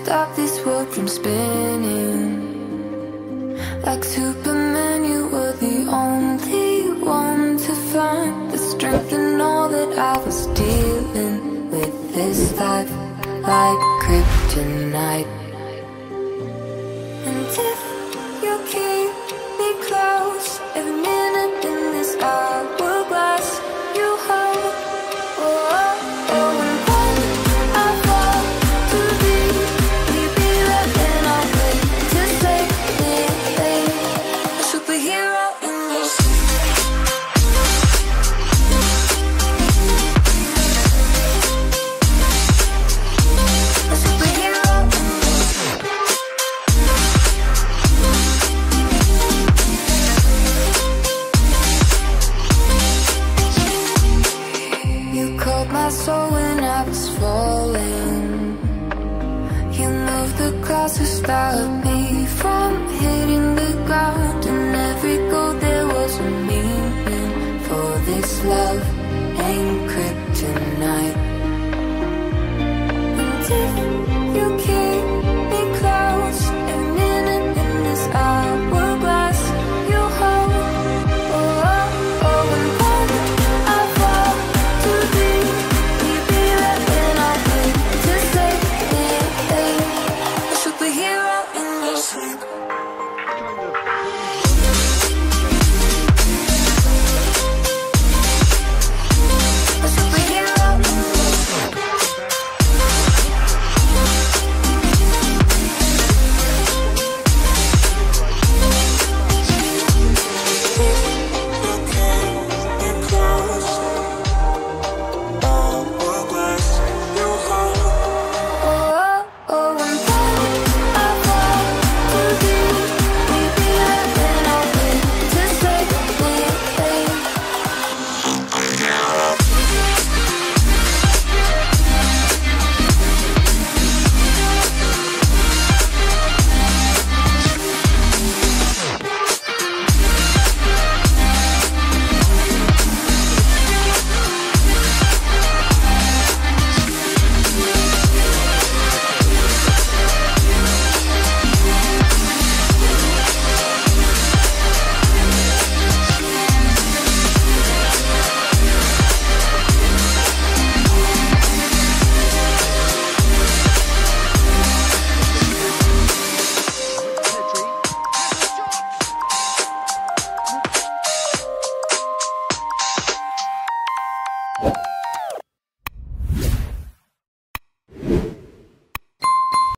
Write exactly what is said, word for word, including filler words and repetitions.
stop this world from spinning. Like Superman, you were the only one to find the strength in all that I was dealing with this life, like kryptonite. And if you keep me close, every minute in this hourglass you hold. Oh, oh, oh, and when I fall too deep, will you be there when I wait to save me? A superhero in your sleep. A superhero in your sleep. You called my soul when I was falling. You moved the clouds to stop me from hitting the ground. And every goal there was a meaning, for this love ain't kryptonite. And if you keep me close, every minute in this hourglass you hold. Oh, oh, oh, and when I fall too deep, will you be there when I wait to save me? A superhero in your sleep. A superhero in your sleep. Oh, oh, oh, and when I fall too deep, will you be there when I wait to save me? You